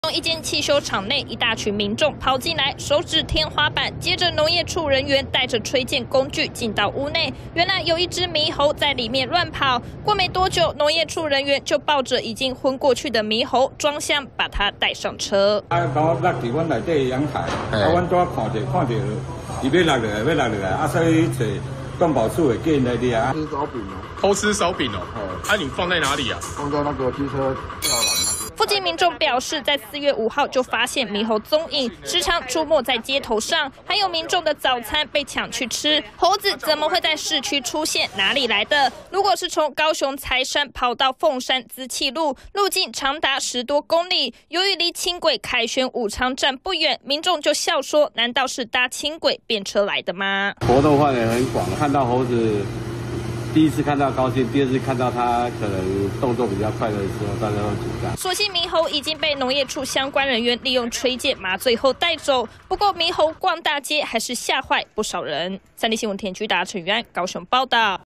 一间汽修厂内，一大群民众跑进来，手指天花板，接着农业处人员带着吹箭工具进到屋内。原来有一只猕猴在里面乱跑。过没多久，农业处人员就抱着已经昏过去的猕猴装箱，把它带上车。 把我落伫阮内底阳台，阮拄看着，伊要落来，所以找动保处的人来抓。 吃烧饼哦， 偷吃烧饼哦。你放在哪里啊？ 放在那个机车吊篮那边。 附近民众表示，在4月5号就发现猕猴踪影，时常出没在街头上，还有民众的早餐被抢去吃。猴子怎么会在市区出现？哪里来的？如果是从高雄财山跑到凤山资气路，路径长达10多公里，由于离轻轨凯旋武昌站不远，民众就笑说：难道是搭轻轨便车来的吗？ 活动范围很广，看到猴子。第一次看到高兴，第二次看到它可能动作比较快的时候，大家都紧张。 所幸猕猴已经被农业处相关人员利用吹箭麻醉后带走。不过猕猴逛大街还是吓坏不少人。3立新闻田居达陈宇安高雄报道。